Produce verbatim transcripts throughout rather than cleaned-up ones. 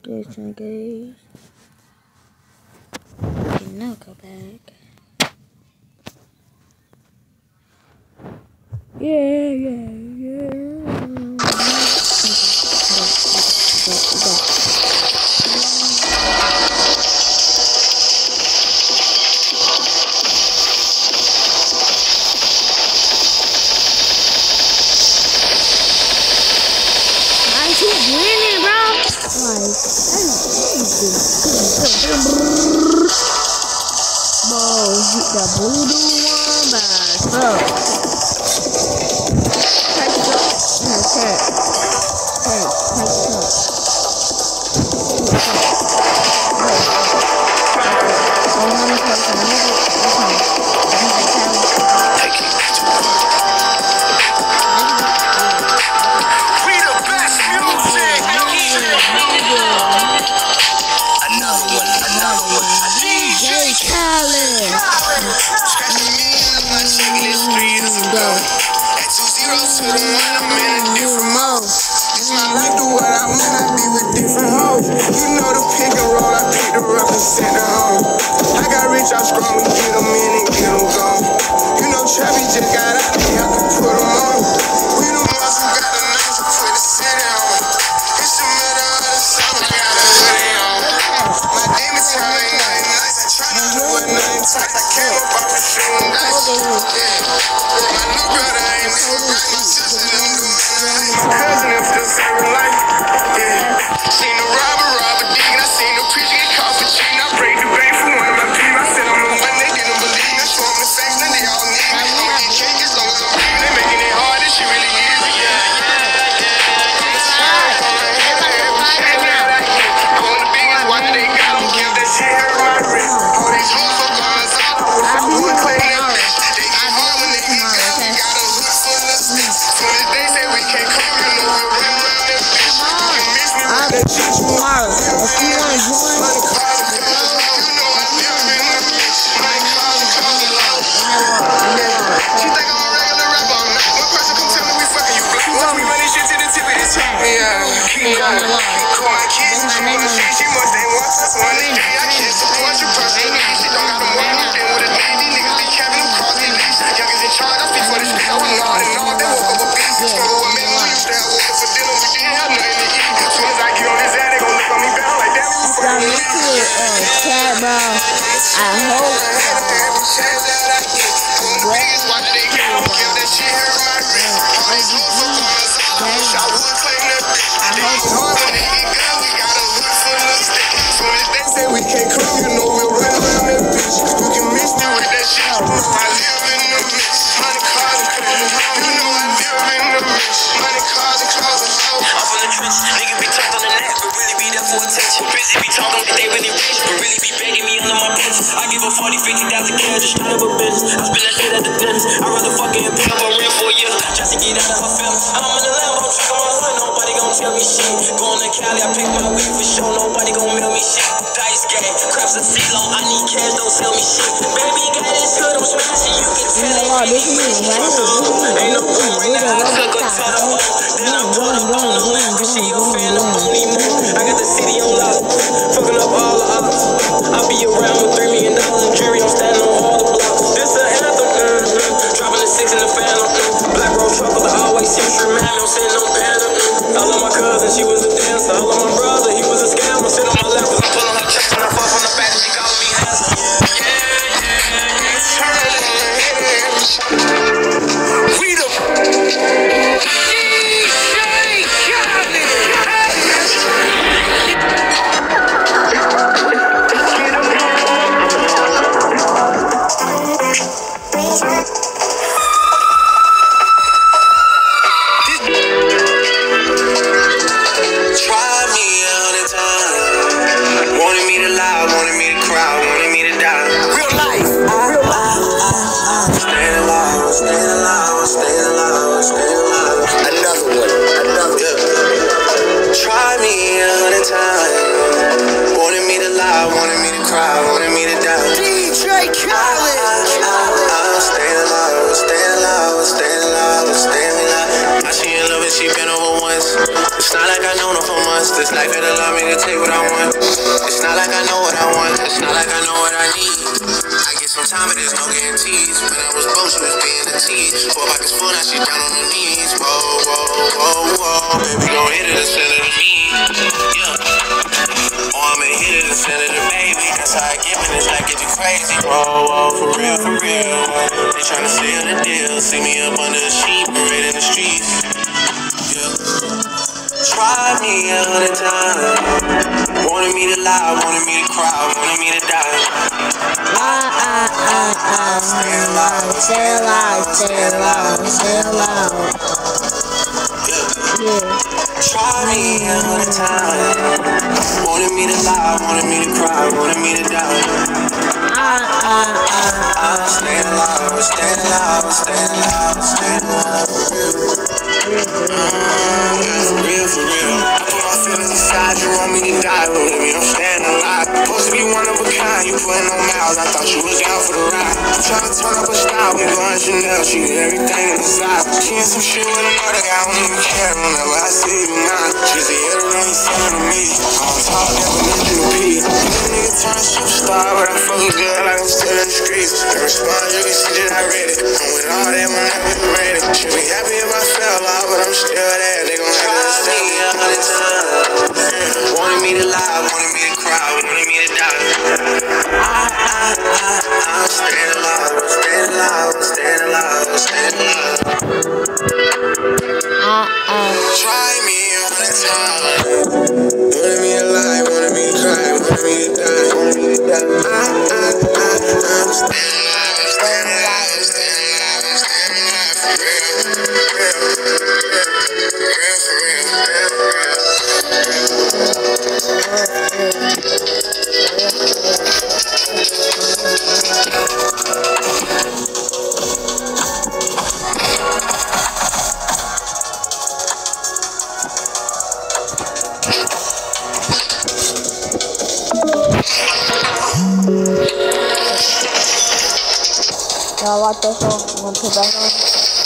This one goes. Now go back. Yeah, yeah, yeah. I keep winning, bro. Like, bro, hit the blue dude one by itself. Take it up. Take it. Take, take it up. forty, fifty thousand cash, just straight up a business. I spend that shit at the dentist. I'd rather fucking pay up a rent for a year just to get out of her feelings. I'm in the Lambo, truck on my hood, nobody gon' tell me shit. Going to Cali, I pick my weed for sure, nobody gon' mail me shit. Dice game, craps a C-Lo, I need cash, don't sell me shit. Baby, got this hood, I'm smashing, you can tell it. Ain't no point right now, I took her to the O. Then I'm pulling up on the lamp, she a fan of Mooney Moon. I got the city on lock, fucking up all the odds. I'll be around with three million dollars in jewelry, I'm standing on all the blocks. This an anthem, mm-hmm. Dropping the six in the phantom, mm-hmm. Black road truck with the always see true man, I'm sitting on phantom, mm-hmm. I love my cousin, she was a dancer. I love my brother, he was a scammer. Sit on my lap, cause I'm pulling her checks and I fuck on the back and she calling me handsome. Yeah, yeah, yeah. We the D J Khaled. not like I know what I want, it's not like I know what I need. I get some time, but there's no guarantees. When I was broke, she was being a tease. Four pockets full, now she down on her knees. Whoa, whoa, whoa, whoa. Baby, gon' hit it and send it to me. Yeah. Oh, I'ma hit it and send it to baby. That's how I get when it's like get you crazy. Whoa, whoa, for real, for real. They tryna seal the deal. See me up under the sheet, parade in the streets. Yeah. Try me a hundred times. Wanted me to lie, wanted me to cry, wanted me to die. Ah, ah, ah, ah. Stay alive, Stay alive, stay alive, stay alive. Yeah. Try me a hundred times. Wanted me to lie, wanted me to cry, wanted me to die. Ah, ah, ah, ah. Stay alive, stay alive, stay alive, stay alive. For real, for real. I put my feelings aside, you want me to die, but with me I'm staying alive. Supposed to be one of a kind, you putting on miles, I thought you was down for the ride. I'm trying to turn up a style, we going Chanel, she get everything in the side. She in some shit with another guy, I don't even care whenever I see you now. She's a hitter and he's selling to me. I don't talk, definition of peace. This nigga turned superstar, but I fuck a girl like I'm still in the streets. In response, you can see that I read it. And with all that, when I was ready, she'll be happy if I fell off, but I'm still there. They gon' have to understand me a hundred times. Wanted me to lie, wanted me to cry, wanted me to die. I, I, I, I'm staying alive, I'm staying alive, I'm staying alive, I'm staying alive. Ah, ah. Try me a hundred times. Wanted me to lie, wanted me to cry, wanted me to die, wanted me to die. I, I, I, I'm staying alive, I'm staying alive, I'm staying alive, I'm staying alive, for real, for real, for real, for real, for real, for real. Y'all like this one? I'm gonna put that on.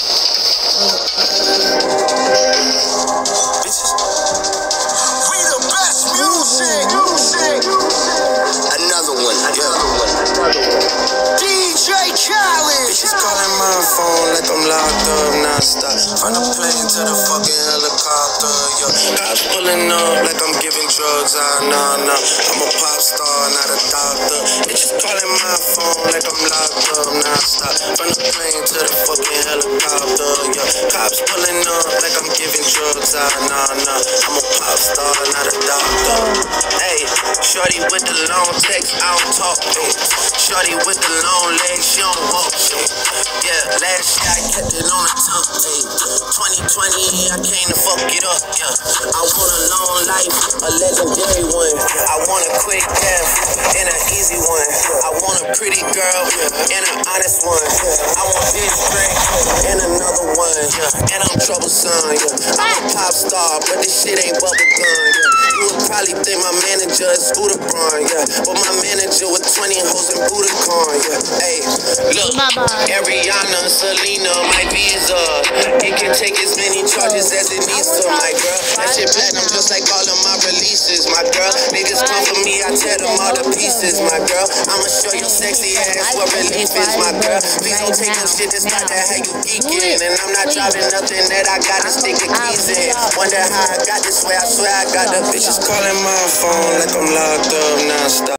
We the best music, music. Another one, another one, another one. D J Khaled. Bitches calling my phone like I'm locked up non-stop. From the plane to the fucking helicopter, yo. Cops pulling up like I'm giving drugs. Ah, nah, nah. I'm a pop star, not a doctor. Bitches calling my phone like I'm locked up non-stop. From the plane to the fucking helicopter, yo. Cops pulling up like I'm giving drugs. Ah, nah, nah. I'm a pop star, not a doctor. Hey, shorty with the long text, I don't talk, hey. Shorty with the long legs, she don't walk, hey. Yeah, last year I kept it on the tongue, hey. twenty twenty, I came to fuck it up, yeah. I want a long life, a legendary one. I want a quick death and an easy one. I want a pretty girl and an honest one. I want this drink and another one, yeah. And I'm troublesome, yeah. I'm a pop star, but this shit ain't bubble gum, yeah. You would probably think my manager is Scooter Braun, yeah. But my manager with twenty hoes and Budokan, yeah. Hey, look, Ariana, Selena, my visa. It can take as many charges as it needs to, my girl. That shit platinum just like all of my releases, my girl. Niggas come for me, I tear them all to pieces, my girl. I'ma show you sexy ass what relief is, my girl. Please don't take no shit that's not that how you geeking. And I'm not driving nothing that I gotta stick the keys in. Wonder how I got this way, I swear I got the bitches calling my phone like I'm locked up non-stop.